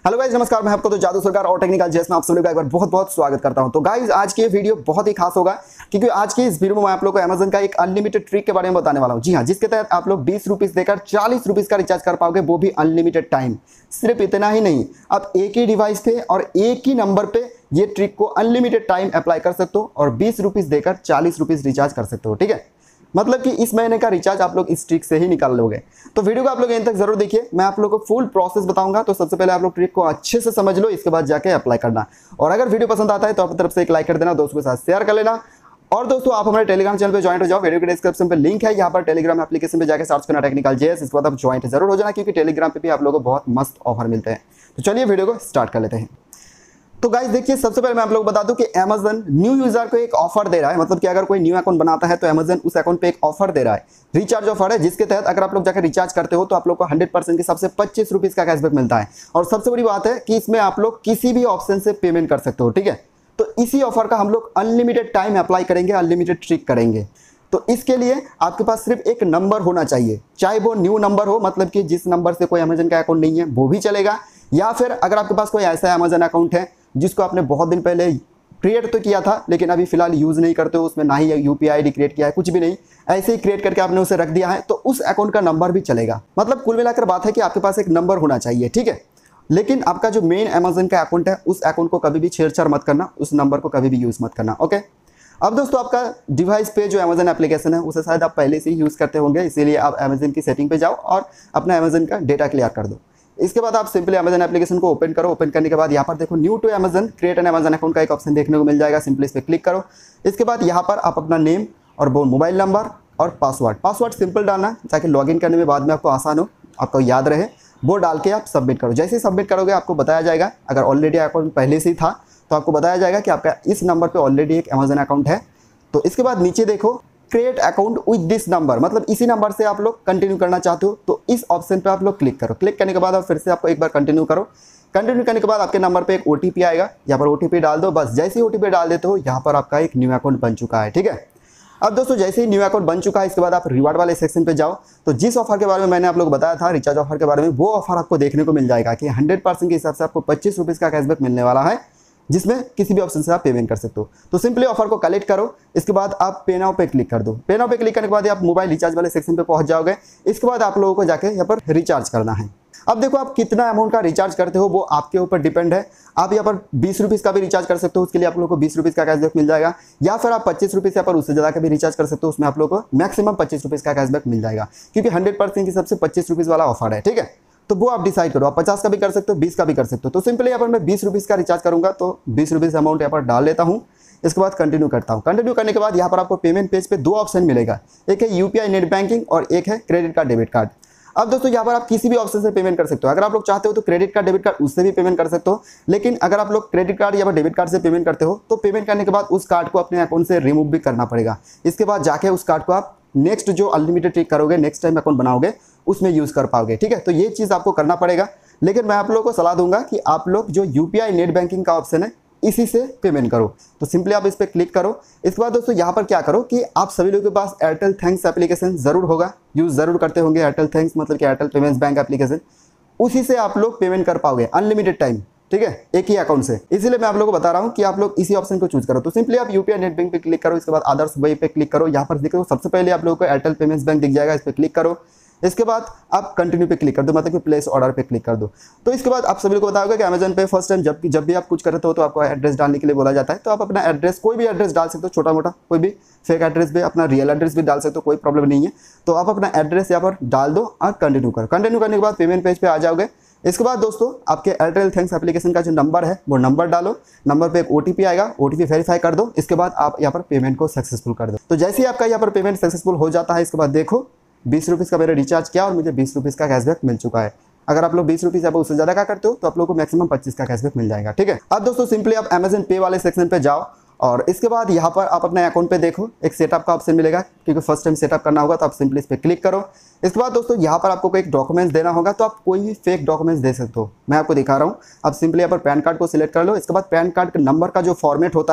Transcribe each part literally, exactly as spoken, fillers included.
Hello guys, नमस्कार। मैं आपको तो जादू सरकार और टेक्निकल जेस में आप सभी का एक बार बहुत बहुत स्वागत करता हूं। तो गाइस, आज की ये वीडियो बहुत ही खास होगा क्योंकि आज की इस वीडियो में मैं आप लोग को अमेजन का एक अनलिमिटेड ट्रिक के बारे में बताने वाला हूं। जी हां, जिसके तहत आप लोग बीस रुपीस देकर चालीस रुपीस का रिचार्ज कर पाओगे, वो भी अनलिमिटेड टाइम। सिर्फ इतना ही नहीं, आप एक ही डिवाइस पे और एक ही नंबर पे ये ट्रिक को अनलिमिटेड टाइम अप्लाई कर सकते हो और बीस रुपीस देकर चालीस रुपीस रिचार्ज कर सकते हो। ठीक है, मतलब कि इस महीने का रिचार्ज आप लोग इस ट्रिक से ही निकाल लोगे। तो वीडियो को आप लोग एंड तक जरूर देखिए, मैं आप लोगों को फुल प्रोसेस बताऊंगा। तो सबसे पहले आप लोग ट्रिक को अच्छे से समझ लो, इसके बाद जाके अप्लाई करना। और अगर वीडियो पसंद आता है तो अपनी तरफ से एक लाइक कर देना, दोस्तों के साथ शेयर कर लेना। और दोस्तों, आप हमारे टेलीग्राम चैनल पे ज्वाइन हो जाओ, वीडियो के डिस्क्रिप्शन पे लिंक है, यहाँ पर टेलीग्राम एप्लीकेशन पे जाकर सर्च करना टेक्निकल जेएस। इसके बाद आप ज्वाइन जरूर हो जाना क्योंकि टेलीग्राम पे भी आप लोगों को बहुत मस्त ऑफर मिलते हैं। तो चलिए वीडियो को स्टार्ट कर लेते हैं। तो गाइस देखिए, सबसे पहले मैं आप लोग बता दूं कि अमेजन न्यू यूजर को एक ऑफर दे रहा है। मतलब कि अगर कोई न्यू अकाउंट बनाता है तो अमेजन उस अकाउंट पे एक ऑफर दे रहा है, रिचार्ज ऑफर है, जिसके तहत अगर आप लोग जाकर रिचार्ज करते हो तो आप लोग को हंड्रेड परसेंट के हिसाब से पच्चीस रुपीस का कैशबैक मिलता है। और सबसे बड़ी बात है कि इसमें आप लोग किसी भी ऑप्शन से पेमेंट कर सकते हो। ठीक है, तो इसी ऑफर का हम लोग अनलिमिटेड टाइम अप्लाई करेंगे, अनलिमिटेड ट्रिक करेंगे। तो इसके लिए आपके पास सिर्फ एक नंबर होना चाहिए, चाहे वो न्यू नंबर हो, मतलब कि जिस नंबर से कोई अमेजन का अकाउंट नहीं है वो भी चलेगा, या फिर अगर आपके पास कोई ऐसा अमेजन अकाउंट है जिसको आपने बहुत दिन पहले क्रिएट तो किया था लेकिन अभी फिलहाल यूज़ नहीं करते हो, उसमें ना ही यूपीआई आईडी क्रिएट किया है, कुछ भी नहीं, ऐसे ही क्रिएट करके आपने उसे रख दिया है, तो उस अकाउंट का नंबर भी चलेगा। मतलब कुल मिलाकर बात है कि आपके पास एक नंबर होना चाहिए। ठीक है, लेकिन आपका जो मेन अमेजन का अकाउंट है उस अकाउंट को कभी भी छेड़छाड़ मत करना, उस नंबर को कभी भी यूज़ मत करना। ओके, अब दोस्तों, आपका डिवाइस पे जो अमेजन एप्लीकेशन है उसे शायद आप पहले से ही यूज़ करते होंगे, इसीलिए आप अमेजन की सेटिंग पे जाओ और अपना अमेजन का डेटा क्लियर कर दो। इसके बाद आप सिंपली अमेजन एप्लीकेशन को ओपन करो। ओपन करने के बाद यहाँ पर देखो new to Amazon create an Amazon account का एक ऑप्शन देखने को मिल जाएगा, सिंपली इस पर क्लिक करो। इसके बाद यहाँ पर आप अपना नेम और वो मोबाइल नंबर और पासवर्ड पासवर्ड सिंपल डालना ताकि लॉगिन करने में बाद में आपको आसान हो, आपको याद रहे, वो डाल के आप सबमिट करो। जैसे ही सबमिट करोगे आपको बताया जाएगा, अगर ऑलरेडी अकाउंट पहले से ही था तो आपको बताया जाएगा कि आपका इस नंबर पर ऑलरेडी एक अमेजन अकाउंट है। तो इसके बाद नीचे देखो create account with this number, मतलब इसी नंबर से आप लोग कंटिन्यू करना चाहते हो तो इस ऑप्शन पे आप लोग क्लिक करो। क्लिक करने के बाद आप फिर से आपको एक बार कंटिन्यू करो। कंटिन्यू करने के बाद आपके नंबर पे एक ओटीपी आएगा, यहाँ पर ओटीपी डाल दो। बस जैसे ही ओटीपी डाल देते हो यहाँ पर आपका एक न्यू अकाउंट बन चुका है। ठीक है, अब दोस्तों जैसे ही न्यू अकाउंट बन चुका है, इसके बाद आप रिवार्ड वाले सेक्शन पे जाओ। तो जिस ऑफर के बारे में मैंने आप लोग बताया था, रिचार्ज ऑफर के बारे में, वो ऑफर आपको देखने को मिल जाएगा कि हंड्रेड परसेंट के हिसाब से आपको पच्चीस रुपीज़ का कैशबैक मिलने वाला है, जिसमें किसी भी ऑप्शन से आप पेमेंट कर सकते हो। तो सिंपली ऑफर को कलेक्ट करो। इसके बाद आप पे नाउ पे क्लिक कर दो। पे नाउ पे क्लिक करने के बाद आप मोबाइल रिचार्ज वाले सेक्शन पे पहुंच जाओगे। इसके बाद आप लोगों को जाके यहाँ पर रिचार्ज करना है। अब देखो, आप कितना अमाउंट का रिचार्ज करते हो वो आपके ऊपर डिपेंड है। आप यहाँ पर बीस रुपीज़ का भी रिचार्ज कर सकते हो, उसके लिए आप लोगों को बीस रुपीज़ का कैशबैक मिल जाएगा, या फिर आप पच्चीस रुपीज़ यहाँ पर उससे ज़्यादा का भी रिचार्ज कर सकते हो, उसमें आप लोगों को मैक्सिमम पच्चीस रुपीज़ का कैशबैक मिल जाएगा क्योंकि हंड्रेड परसेंट की सबसे पच्चीस रुपीज़ वाला ऑफर है। ठीक है, तो वो आप डिसाइड करो, आप पचास का भी कर सकते हो, बीस का भी कर सकते हो। तो सिंपली यहाँ पर मैं बीस रुपीज़ का रिचार्ज करूंगा, तो बीस रुपीज़ अमाउंट यहाँ पर डाल लेता हूँ। इसके बाद कंटिन्यू करता हूँ। कंटिन्यू करने के बाद यहाँ पर आपको पेमेंट पेज पे दो ऑप्शन मिलेगा, एक है यूपीआई नेट बैंकिंग और एक है क्रेडिट कार्ड डेबिट कार्ड। अब दोस्तों, यहाँ पर आप किसी भी ऑप्शन से पेमेंट कर सकते हो। अगर आप लोग चाहते हो तो क्रेडिट कार्ड डेबिट कार्ड उससे भी पेमेंट कर सकते हो, लेकिन अगर आप लोग क्रेडिट कार्ड या डेबिट कार्ड से पेमेंट करते हो तो पेमेंट करने के बाद उस कार्ड को अपने अकाउंट से रिमूव भी करना पड़ेगा। इसके बाद जाके उस कार्ड को आप नेक्स्ट जो अनलिमिटेड ट्रिक करोगे, नेक्स्ट टाइम अकाउंट बनाओगे, उसमें यूज़ कर पाओगे। ठीक है, तो ये चीज़ आपको करना पड़ेगा, लेकिन मैं आप लोगों को सलाह दूंगा कि आप लोग जो यूपीआई नेट बैंकिंग का ऑप्शन है इसी से पेमेंट करो। तो सिंपली आप इस पर क्लिक करो। इसके बाद दोस्तों यहाँ पर क्या करो कि आप सभी लोगों के पास एयरटेल थैंक्स एप्लीकेशन जरूर होगा, यूज़ जरूर करते होंगे एयरटेल थैंक्स, मतलब कि एयरटेल पेमेंट्स बैंक एप्लीकेशन, उसी से आप लोग पेमेंट कर पाओगे अनलिमिटेड टाइम। ठीक है, एक ही अकाउंट से, इसीलिए मैं आप लोगों को बता रहा हूँ कि आप लोग इसी ऑप्शन को चूज करो। तो सिंपली आप यूपीआई नेट बैंक पे क्लिक करो। इसके बाद अदर्स वे पे क्लिक करो। यहाँ पर देखो सबसे पहले आप लोगों को एयरटेल पेमेंट्स बैंक दिख जाएगा, इस पर क्लिक करो। इसके बाद आप कंटिन्यू पे क्लिक कर दो, मतलब कि प्लेस ऑर्डर पे क्लिक कर दो। तो इसके बाद आप सभी को बताओगे कि अमेजन पे फर्स्ट टाइम जब जब भी आप कुछ करते हो तो आपको एड्रेस डालने के लिए बोला जाता है। तो आप अपना एड्रेस, कोई भी एड्रेस डाल सकते हो, छोटा मोटा कोई भी फेक एड्रेस भी, अपना रियल एड्रेस भी डाल सकते हो, कोई प्रॉब्लम नहीं है। तो आप अपना एड्रेस यहाँ पर डाल दो और कंटिन्यू करो। कंटिन्यू करने के बाद पेमेंट पेज पे आ जाओगे। इसके बाद दोस्तों आपके एयरटेल थैंक्स एप्लीकेशन का जो नंबर है वो नंबर डालो। नंबर पे एक ओटीपी आएगा, ओटीपी वेरीफाई कर दो। इसके बाद आप यहाँ पर पेमेंट को सक्सेसफुल कर दो। तो जैसे ही आपका यहाँ पर पेमेंट सक्सेसफुल हो जाता है, इसके बाद देखो बीस रुपीज़ का मैंने रिचार्ज किया और मुझे बीस रुपीज़ का कैशबैक मिल चुका है। अगर आप लोग बीस रुपीज़ या उससे ज़्यादा का करते हो तो आप लोगों को मैक्सिमम पच्चीस का कैशबैक मिल जाएगा। ठीक है, अब दोस्तों सिंपली आप अमेजन पे वाले सेक्शन पे जाओ और इसके बाद यहाँ पर आप अपने अकाउंट पे देखो एक सेटअप का ऑप्शन मिलेगा, क्योंकि फर्स्ट टाइम सेटअप करना होगा तो आप सिंपली इस पर क्लिक करो। इसके बाद दोस्तों यहाँ पर आपको एक डॉक्यूमेंट्स देना होगा, तो आप कोई भी फेक डॉक्यूमेंट्स दे सकते हो। मैं आपको दिखा रहा हूँ, आप सिंपली यहाँ पर पैन कार्ड को सिलेक्ट कर लो। इसके बाद पैन कार्ड के नंबर का जो फॉर्मेट होता है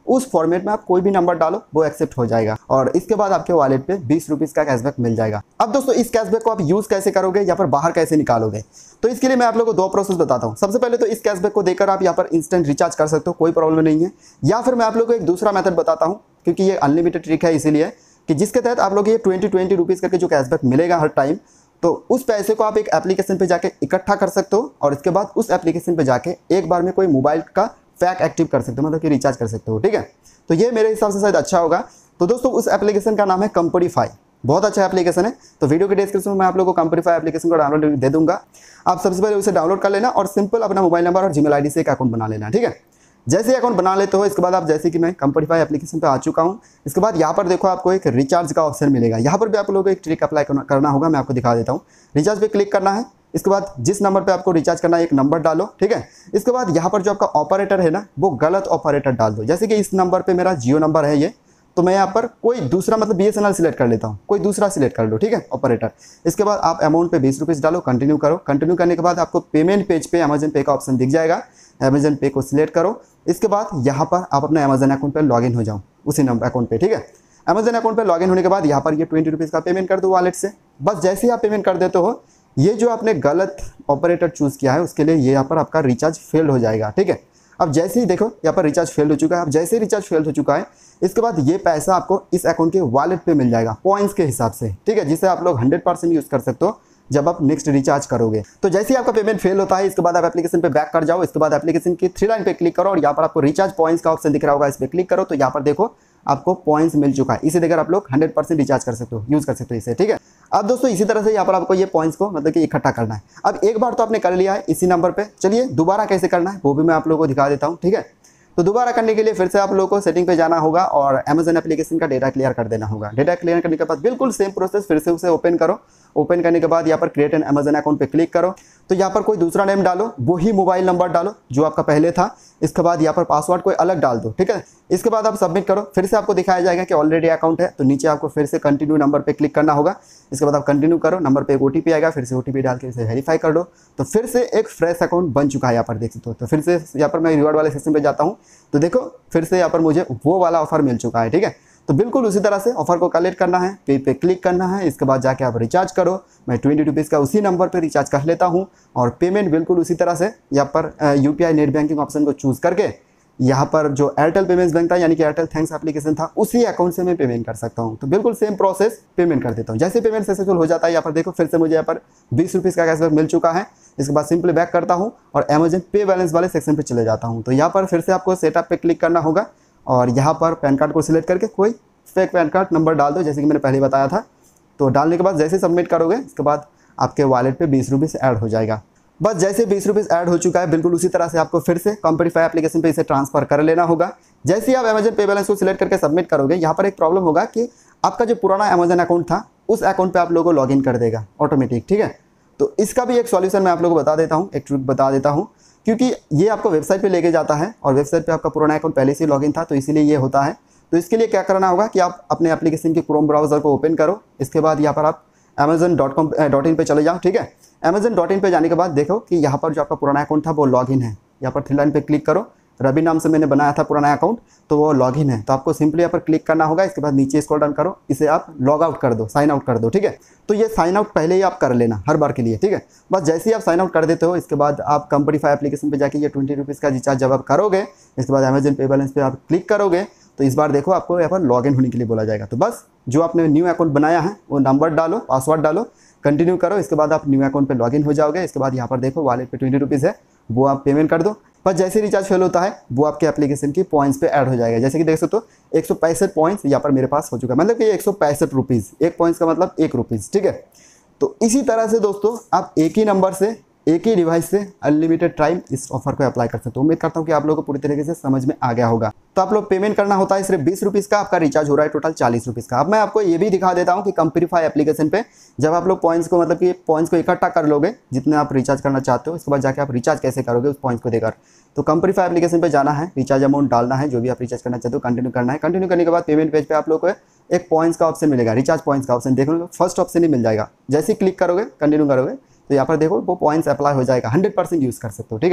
उस फॉर्मेट में आप कोई भी नंबर डालो वो एक्सेप्ट हो जाएगा और इसके बाद आपके वॉलेट पे बीस रुपीज़ का कैशबैक मिल जाएगा। अब दोस्तों इस कैशबैक को आप यूज़ कैसे करोगे या फिर बाहर कैसे निकालोगे, तो इसके लिए मैं आप लोगों को दो प्रोसेस बताता हूँ। सबसे पहले तो इस कैशबैक को देकर आप यहाँ पर इंस्टेंट रिचार्ज कर सकते हो, कोई प्रॉब्लम नहीं है। या फिर मैं आप लोगों को एक दूसरा मेथड बताता हूँ, क्योंकि ये अनलिमिटेड ट्रिक है इसीलिए कि जिसके तहत आप लोग ये ट्वेंटी ट्वेंटी रुपीज़ करके जो कैशबैक मिलेगा हर टाइम, तो उस पैसे को आप एक एप्लीकेशन पे जाके इकट्ठा कर सकते हो और इसके बाद उस एप्लीकेशन पे जाके एक बार में कोई मोबाइल का पैक एक्टिव कर सकते हो, मतलब कि रिचार्ज कर सकते हो। ठीक है, तो ये मेरे हिसाब से शायद अच्छा होगा। तो दोस्तों उस एप्लीकेशन का नाम है कंपनीफाई, बहुत अच्छा एप्लीकेशन है। तो वीडियो के डिस्क्रिप्शन में मैं आप लोगों को कंपनीफाई एप्लीकेशन को डाउनलोड दे दूंगा। आप सबसे पहले उसे डाउनलोड कर लेना और सिंपल अपना मोबाइल नंबर और जीमेल आईडी से एक अकाउंट बना लेना। ठीक है, जैसे अकाउंट बना लेते हो इसके बाद आप, जैसे कि मैं कंपनीफाई एप्लीकेशन पे आ चुका हूँ, इसके बाद यहाँ पर देखो आपको एक रिचार्ज का ऑप्शन मिलेगा। यहाँ पर भी आप लोगों को एक ट्रिक अप्लाई करना होगा, मैं आपको दिखा देता हूँ। रिचार्ज पे क्लिक करना है, इसके बाद जिस नंबर पे आपको रिचार्ज करना है एक नंबर डालो। ठीक है, इसके बाद यहाँ पर जो आपका ऑपरेटर है ना वो गलत ऑपरेटर डाल दो। जैसे कि इस नंबर पे मेरा जियो नंबर है ये, तो मैं यहाँ पर कोई दूसरा मतलब B S N L select कर लेता हूँ, कोई दूसरा सिलेक्ट कर लो। ठीक है, ऑपरेटर। इसके बाद आप अमाउंट पे बीस रुपीज़ डालो, कंटिन्यू करो। कंटिन्यू करने के बाद आपको पेमेंट पेज पे अमेजन पे का ऑप्शन दिख जाएगा, अमेजन पे को सिलेक्ट करो। इसके बाद यहाँ पर आप अपने अमेजन अकाउंट पर लॉगिन हो जाओ उसी नंबर अकाउंट पे। ठीक है, अमेजन अकाउंट पर लॉगिन होने के बाद यहाँ पर ये ट्वेंटी रुपीज़ का पेमेंट कर दो वॉलेट से। बस जैसे ही आप पेमेंट कर देते हो, ये जो आपने गलत ऑपरेटर चूज़ किया है उसके लिए ये यहाँ पर आपका रिचार्ज फेल हो जाएगा। ठीक है, अब जैसे ही देखो यहाँ पर रिचार्ज फेल हो चुका है। अब जैसे ही रिचार्ज फेल हो चुका है इसके बाद ये पैसा आपको इस अकाउंट के वॉलेट पे मिल जाएगा पॉइंट्स के हिसाब से। ठीक है, जिसे आप लोग हंड्रेड परसेंट यूज़ कर सकते हो जब आप नेक्स्ट रिचार्ज करोगे। तो जैसे ही आपका पेमेंट फेल होता है इसके बाद आप एप्लीकेशन पे बैक कर जाओ। इसके बाद एप्लीकेशन की थ्री लाइन पे क्लिक करो और यहाँ पर आपको रिचार्ज पॉइंट्स का ऑप्शन दिख रहा होगा, इस पर क्लिक करो। तो यहाँ पर देखो आपको पॉइंट्स मिल चुका है, इसे देकर आप लोग हंड्रेड परसेंट रिचार्ज कर सकते हो, यूज़ कर सकते हो इसे। ठीक है, अब दोस्तों इसी तरह से यहाँ पर आपको ये पॉइंट्स को मतलब कि इकट्ठा करना है। अब एक बार तो आपने कर लिया है इसी नंबर पे, चलिए दोबारा कैसे करना है वो भी मैं आप लोगों को दिखा देता हूँ। ठीक है, तो दोबारा करने के लिए फिर से आप लोगों को सेटिंग पे जाना होगा और अमेजन एप्लीकेशन का डेटा क्लियर कर देना होगा। डेटा क्लियर करने के बाद बिल्कुल सेम प्रोसेस, फिर से उसे ओपन करो। ओपन करने के बाद यहाँ पर क्रिएट एन अमेजन अकाउंट पे क्लिक करो। तो यहाँ पर कोई दूसरा नेम डालो, वही मोबाइल नंबर डालो जो आपका पहले था। इसके बाद यहाँ पर पासवर्ड कोई अलग डाल दो। ठीक है, इसके बाद आप सबमिट करो। फिर से आपको दिखाया जाएगा कि ऑलरेडी अकाउंट है, तो नीचे आपको फिर से कंटिन्यू नंबर पे क्लिक करना होगा। इसके बाद आप कंटिन्यू करो, नंबर पे एक ओटीपी आएगा, फिर से ओटीपी डाल के इसे वेरीफाई कर दो। तो फिर से एक फ्रेश अकाउंट बन चुका है, यहाँ पर देख सकते हो। तो फिर से यहाँ पर मैं रिवॉर्ड वाले सेक्शन पे जाता हूँ, तो देखो फिर से यहाँ पर मुझे वो वाला ऑफर मिल चुका है। ठीक है, तो बिल्कुल उसी तरह से ऑफर को कलेक्ट करना है, पे पे क्लिक करना है। इसके बाद जाके आप रिचार्ज करो। मैं ट्वेंटी रुपीज़ का उसी नंबर पे रिचार्ज कर लेता हूँ और पेमेंट बिल्कुल उसी तरह से यहाँ पर यूपीआई नेट बैंकिंग ऑप्शन को चूज़ करके यहाँ पर जो एयरटेल पेमेंट्स बैंक था यानी कि एयरटेल थैंक्स एप्लीकेशन था उसी अकाउंट से मैं पेमेंट कर सकता हूँ। तो बिल्कुल सेम प्रोसेस पेमेंट कर देता हूँ। जैसे पेमेंट सक्सेसफुल हो जाता है यहाँ पर देखो फिर से मुझे यहाँ पर बीस रुपीज़ का कैशबैक मिल चुका है। इसके बाद सिंपली बैक करता हूँ और अमेजन पे बैलेंस वाले सेक्शन पर चले जाता हूँ। तो यहाँ पर फिर से आपको सेटअप पे क्लिक करना होगा और यहाँ पर पैन कार्ड को सिलेक्ट करके कोई फेक पैन कार्ड नंबर डाल दो, जैसे कि मैंने पहले बताया था। तो डालने के बाद जैसे सबमिट करोगे इसके बाद आपके वॉलेट पे बीस रुपीज़ ऐड हो जाएगा। बस जैसे बीस रुपीज़ ऐड हो चुका है बिल्कुल उसी तरह से आपको फिर से कंपनीफाई एप्लीकेशन पे इसे ट्रांसफर कर लेना होगा। जैसे ही आप अमेजन पे बैलेंस को सिलेक्ट करके सबमिट करोगे यहाँ पर एक प्रॉब्लम होगा कि आपका जो पुराना अमेजन अकाउंट था उस अकाउंट पे आप लोगों को लॉगिन कर देगा ऑटोमेटिक। ठीक है, तो इसका भी एक सॉल्यूशन मैं आप लोगों को बता देता हूँ, एक ट्रिक बता देता हूँ, क्योंकि ये आपको वेबसाइट पे लेके जाता है और वेबसाइट पे आपका पुराना अकाउंट पहले से लॉगिन था, तो इसीलिए ये होता है। तो इसके लिए क्या करना होगा कि आप अपने एप्लीकेशन के क्रोम ब्राउज़र को ओपन करो। इसके बाद यहाँ पर आप Amazon dot com dot in पर चले जाओ। ठीक है, अमेजन डॉट इन पर जाने के बाद देखो कि यहाँ पर जो आपका पुराना अकाउंट था वो लॉगिन है। यहाँ पर थ्री लाइन पे क्लिक करो, रवि नाम से मैंने बनाया था पुराना अकाउंट, तो वो लॉगिन है। तो आपको सिंपली यहाँ पर क्लिक करना होगा। इसके बाद नीचे स्क्रॉल डाउन करो, इसे आप लॉग आउट कर दो, साइन आउट कर दो। ठीक है, तो ये साइन आउट पहले ही आप कर लेना हर बार के लिए। ठीक है, बस जैसे ही आप साइन आउट कर देते हो इसके बाद आप कंपनीफाई एप्लीकेशन पे जाके ये ट्वेंटी रुपीज़ का रिचार्ज जब आप करोगे इसके बाद अमेजन पे बैलेंस पे आप क्लिक करोगे तो इस बार देखो आपको यहाँ पर लॉगिन होने के लिए बोला जाएगा। तो बस जो आपने न्यू अकाउंट बनाया है वो नंबर डालो, पासवर्ड डालो, कंटिन्यू करो। इसके बाद आप न्यू अकाउंट पे लॉगिन हो जाओगे। इसके बाद यहाँ पर देखो वॉलेट पे ट्वेंटी रुपीज़ है, वो आप पेमेंट कर दो। बस जैसे रिचार्ज फेल होता है वो आपके एप्लीकेशन की पॉइंट्स पे ऐड हो जाएगा। जैसे कि देख सकते हो एक सौ पैंसठ पॉइंट्स यहाँ पर मेरे पास हो चुका है, मतलब कि एक सौ पैंसठ रुपीज़, एक पॉइंट्स का मतलब एक रुपीज़। ठीक है, तो इसी तरह से दोस्तों आप एक ही नंबर से एक ही डिवाइस से अनलिमिटेड टाइम इस ऑफर को अप्लाई कर सकते हो। उम्मीद करता हूँ कि आप लोगों को पूरी तरीके से समझ में आ गया होगा। तो आप लोग पेमेंट करना होता है सिर्फ बीस रुपीज़ का, आपका रिचार्ज हो रहा है टोटल चालीस रुपीज़ का। अब मैं आपको ये भी दिखा देता हूँ कि कंपनीफाई एप्लीकेशन पे जब आप लोग पॉइंट्स को मतलब कि पॉइंट्स को इकट्ठा कर लोगे जितने आप रिचार्ज करना चाहते हो, इसके बाद जाके आप रिचार्ज कैसे करोगे उस पॉइंट्स को देकर। तो कंपनीफाई एप्लीकेशन पे जाना है, रिचार्ज अमाउंट डालना है जो भी आप रिचार्ज करना चाहते हो, कंटिन्यू करना है। कंटिन्यू करने के बाद पेमेंट पेज पे आप लोग को एक पॉइंट्स का ऑप्शन मिलेगा, रिचार्ज पॉइंट्स का ऑप्शन। देख लो फर्स्ट ऑप्शन ही मिल जाएगा। जैसे ही क्लिक करोगे कंटिन्यू करोगे तो यहाँ पर देखो वो पॉइंट्स अप्लाई हो जाएगा, हंड्रेड परसेंट यूज़ कर सकते हो। ठीक है,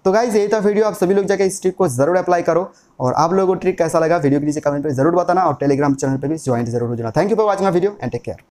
तो गाइज यही था वीडियो, आप सभी लोग जाकर इस ट्रिक को जरूर अप्लाई करो। और आप लोगों को ट्रिक कैसा लगा वीडियो के नीचे कमेंट पे जरूर बताना और टेलीग्राम चैनल पे भी ज्वाइन जरूर हो जाना। Thank you for watching video and take care.